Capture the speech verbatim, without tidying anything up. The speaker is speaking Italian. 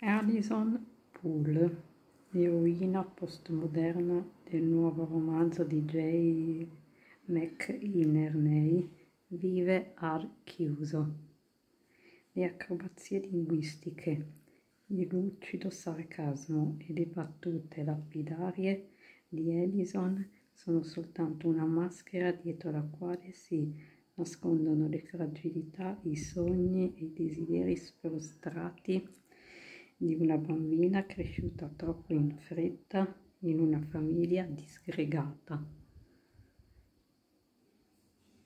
Alison Poole, l'eroina postmoderna del nuovo romanzo di Jay McInerney, vive al chiuso. Le acrobazie linguistiche, il lucido sarcasmo e le battute lapidarie di Alison sono soltanto una maschera dietro la quale si nascondono le fragilità, i sogni e i desideri sfrustrati di una bambina cresciuta troppo in fretta in una famiglia disgregata.